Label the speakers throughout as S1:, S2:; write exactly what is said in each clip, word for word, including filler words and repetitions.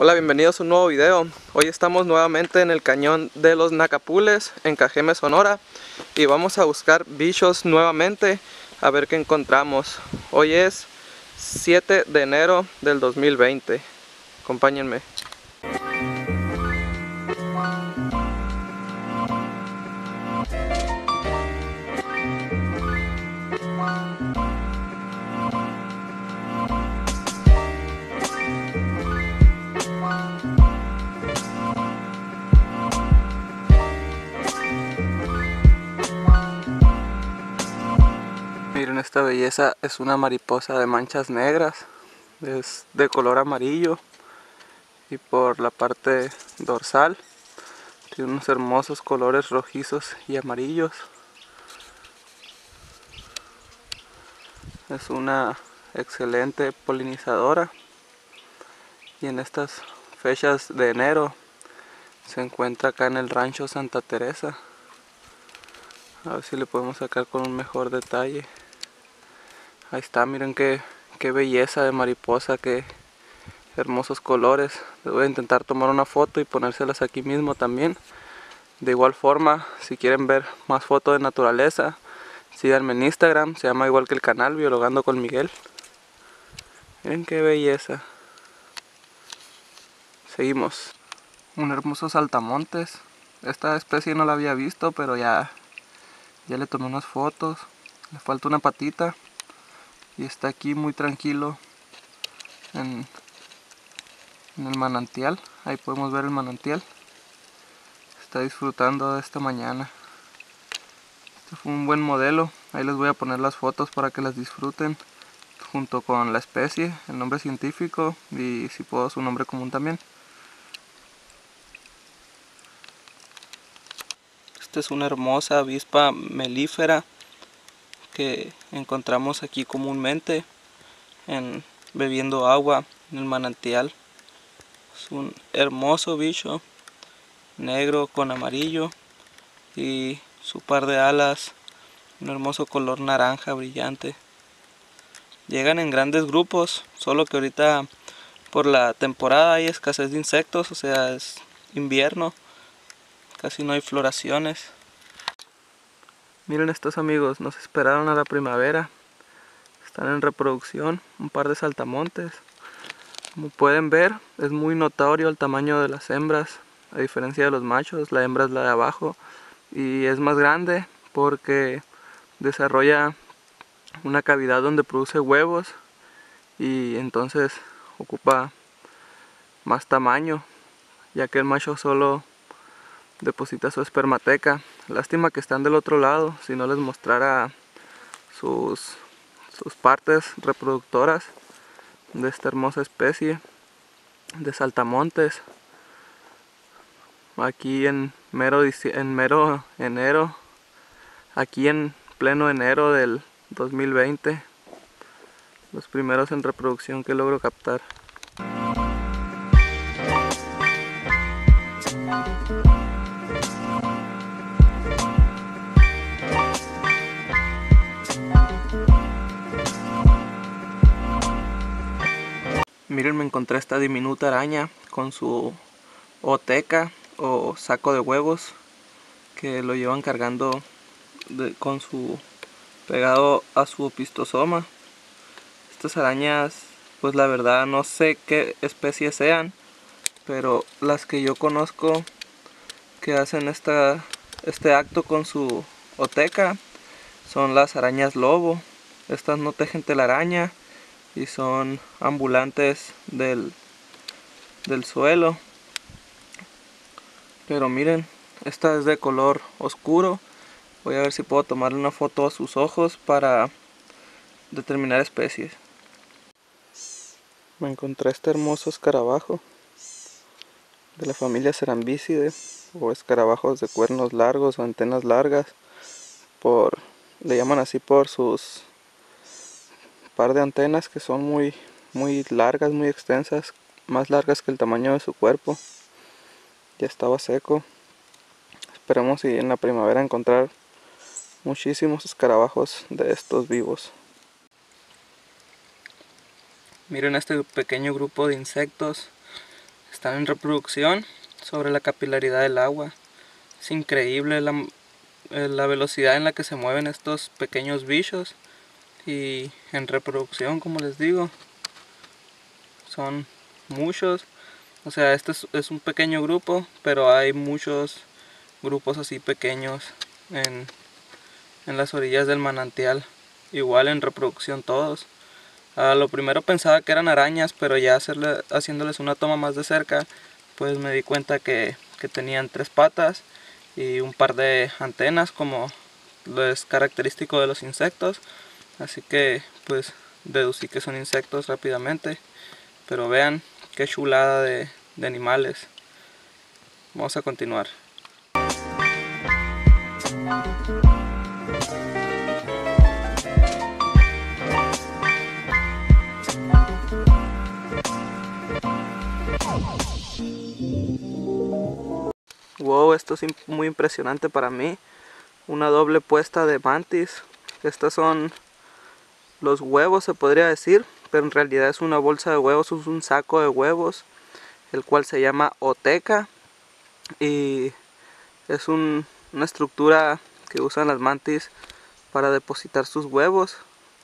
S1: Hola, bienvenidos a un nuevo video. Hoy estamos nuevamente en el cañón de los Nacapules, en Cajeme, Sonora, y vamos a buscar bichos nuevamente a ver qué encontramos. Hoy es siete de enero del dos mil veinte. Acompáñenme. Miren esta belleza, es una mariposa de manchas negras, es de color amarillo y por la parte dorsal tiene unos hermosos colores rojizos y amarillos. Es una excelente polinizadora y en estas fechas de enero se encuentra acá en el rancho Santa Teresa. A ver si le podemos sacar con un mejor detalle. Ahí está, miren qué, qué belleza de mariposa, qué hermosos colores. Les voy a intentar tomar una foto y ponérselas aquí mismo también. De igual forma, si quieren ver más fotos de naturaleza, síganme en Instagram, se llama igual que el canal, Biologando con Miguel. Miren qué belleza. Seguimos. Un hermoso saltamontes. Esta especie no la había visto, pero ya, ya le tomé unas fotos. Le falta una patita. Y está aquí muy tranquilo en, en el manantial. Ahí podemos ver el manantial. Está disfrutando de esta mañana. Este fue un buen modelo. Ahí les voy a poner las fotos para que las disfruten junto con la especie, el nombre científico y si puedo su nombre común también. Esta es una hermosa avispa melífera que encontramos aquí comúnmente en bebiendo agua en el manantial. Es un hermoso bicho negro con amarillo y su par de alas un hermoso color naranja brillante. Llegan en grandes grupos, solo que ahorita por la temporada hay escasez de insectos, o sea es invierno, casi no hay floraciones. Miren estos amigos, nos esperaron a la primavera. Están en reproducción, un par de saltamontes. Como pueden ver, es muy notorio el tamaño de las hembras, a diferencia de los machos. La hembra es la de abajo y es más grande porque desarrolla una cavidad donde produce huevos y entonces ocupa más tamaño, ya que el macho solo deposita su espermateca. Lástima que están del otro lado, si no les mostrara sus, sus partes reproductoras de esta hermosa especie de saltamontes. Aquí en mero, en mero enero, aquí en pleno enero del dos mil veinte, los primeros en reproducción que logro captar. Miren, me encontré esta diminuta araña con su oteca o saco de huevos que lo llevan cargando de, con su pegado a su opistosoma. Estas arañas, pues la verdad no sé qué especie sean, pero las que yo conozco que hacen esta, este acto con su oteca son las arañas lobo. Estas no tejen telaraña y son ambulantes del, del suelo. Pero miren, esta es de color oscuro. Voy a ver si puedo tomarle una foto a sus ojos para determinar especies. Me encontré este hermoso escarabajo de la familia Cerambicidae, o escarabajos de cuernos largos o antenas largas. Por, le llaman así por sus par de antenas que son muy, muy largas, muy extensas, más largas que el tamaño de su cuerpo. Ya estaba seco. Esperemos y en la primavera encontrar muchísimos escarabajos de estos vivos. Miren este pequeño grupo de insectos. están en reproducción sobre la capilaridad del agua. Es increíble la, la velocidad en la que se mueven estos pequeños bichos, y en reproducción, como les digo, son muchos. O sea, este es, es un pequeño grupo, pero hay muchos grupos así pequeños en, en las orillas del manantial, igual en reproducción todos. A lo primero pensaba que eran arañas, pero ya hacerle, haciéndoles una toma más de cerca, pues me di cuenta que, que tenían tres patas y un par de antenas, como lo es característico de los insectos. Así que pues deducí que son insectos rápidamente. Pero vean qué chulada de, de animales. Vamos a continuar. Wow, esto es muy impresionante para mí. Una doble puesta de mantis. Estas son los huevos, se podría decir, pero en realidad es una bolsa de huevos, es un saco de huevos, el cual se llama oteca, y es un, una estructura que usan las mantis para depositar sus huevos.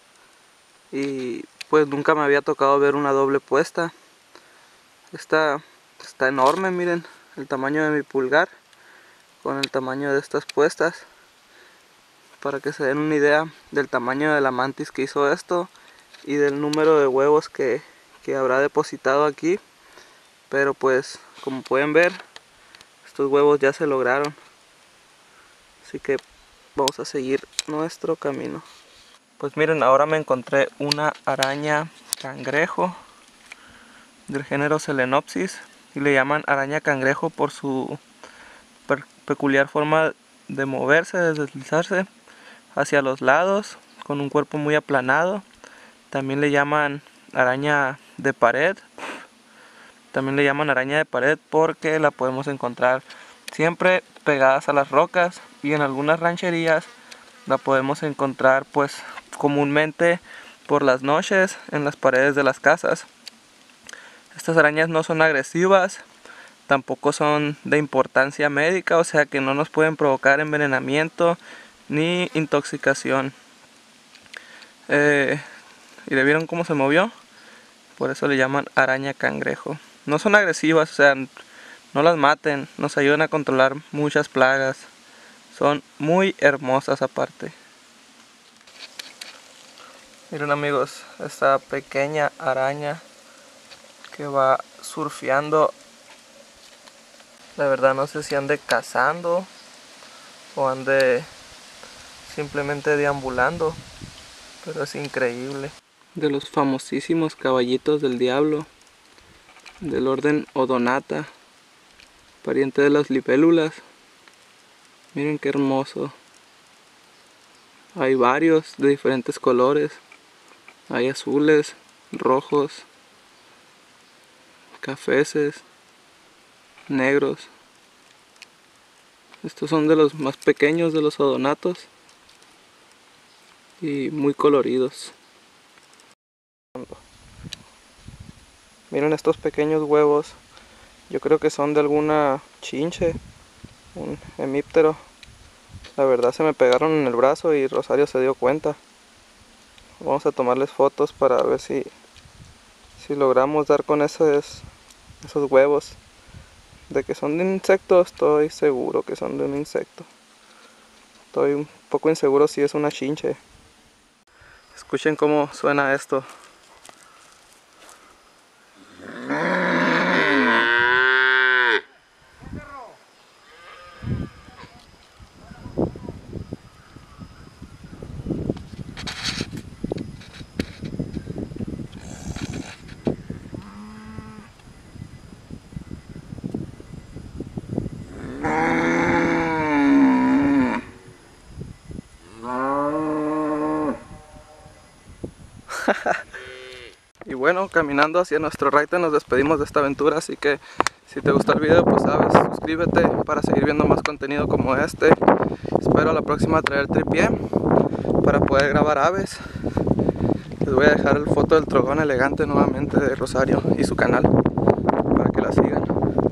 S1: Y pues nunca me había tocado ver una doble puesta. Esta está enorme, miren, el tamaño de mi pulgar con el tamaño de estas puestas, para que se den una idea del tamaño de la mantis que hizo esto y del número de huevos que, que habrá depositado aquí. Pero pues como pueden ver, estos huevos ya se lograron, así que vamos a seguir nuestro camino. Pues miren, ahora me encontré una araña cangrejo del género Selenopsis, y le llaman araña cangrejo por su peculiar forma de moverse, de deslizarse hacia los lados, con un cuerpo muy aplanado. También le llaman araña de pared. También le llaman araña de pared porque la podemos encontrar siempre pegadas a las rocas, y en algunas rancherías la podemos encontrar pues comúnmente por las noches en las paredes de las casas. Estas arañas no son agresivas, tampoco son de importancia médica, o sea que no nos pueden provocar envenenamiento ni intoxicación. Eh, ¿Y le vieron cómo se movió? Por eso le llaman araña cangrejo. No son agresivas, o sea, no las maten, nos ayudan a controlar muchas plagas. Son muy hermosas aparte. Miren amigos, esta pequeña araña que va surfeando. La verdad no sé si ande cazando o ande simplemente deambulando, pero es increíble. De los famosísimos caballitos del diablo, del orden Odonata, pariente de las libélulas. Miren qué hermoso. Hay varios de diferentes colores. Hay azules, rojos, cafeces, negros. Estos son de los más pequeños de los odonatos y muy coloridos. Miren estos pequeños huevos. Yo creo que son de alguna chinche, un hemíptero. La verdad se me pegaron en el brazo y Rosario se dio cuenta. Vamos a tomarles fotos para ver si, si logramos dar con esos, esos huevos. De que son de un insecto, estoy seguro que son de un insecto. Estoy un poco inseguro si es una chinche. Escuchen cómo suena esto. Y bueno, caminando hacia nuestro raite nos despedimos de esta aventura, así que si te gustó el video, pues sabes, suscríbete para seguir viendo más contenido como este. Espero a la próxima traer tripié para poder grabar aves. Les voy a dejar el foto del trogón elegante nuevamente de Rosario y su canal, para que
S2: que la sigan.